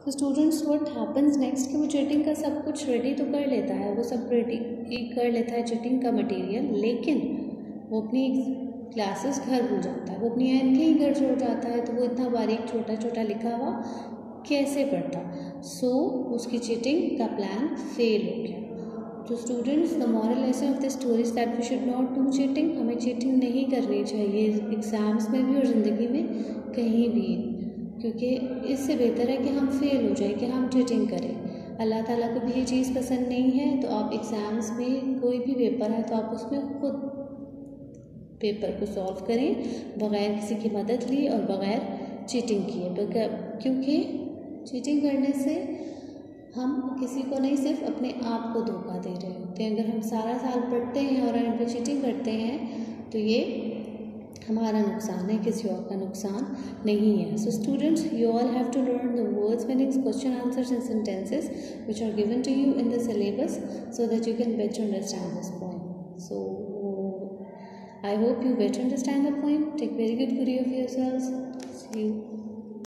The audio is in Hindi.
तो स्टूडेंट्स व्हाट हैपन्स नेक्स्ट कि वो चीटिंग का सब कुछ रेडी तो कर लेता है, वो सब रेडी कर लेता है चीटिंग का मटेरियल, लेकिन वो अपनी क्लासेस घर भूल जाता है, वो अपनी एन के ही घर छोड़ जाता है। तो वो इतना बारीक छोटा छोटा लिखा हुआ कैसे पढ़ता? सो उसकी चीटिंग का प्लान फेल हो गया। तो students the moral lesson of the story is that we should not do cheating. हमें चीटिंग नहीं करनी चाहिए एग्ज़ाम्स में भी और ज़िंदगी में कहीं भी, क्योंकि इससे बेहतर है कि हम फेल हो जाए कि हम चीटिंग करें। अल्लाह ताला को भी ये चीज़ पसंद नहीं है। तो आप एग्ज़ाम्स में कोई भी पेपर है तो आप उसमें खुद पेपर को सॉल्व करें बग़ैर किसी की मदद लिए और बग़ैर चीटिंग किए, क्योंकि चीटिंग करने से हम किसी को नहीं, सिर्फ अपने आप को धोखा दे रहे होते हैं। अगर हम सारा साल पढ़ते हैं और एंड पे चीटिंग करते हैं तो ये हमारा नुकसान है, किसी और का नुकसान नहीं है। So students, you all have to learn the words, meanings, question answers and sentences which are given to you in the syllabus so that you can better understand this poem. So I hope you better understand the poem. Take very good care of yourselves. See you.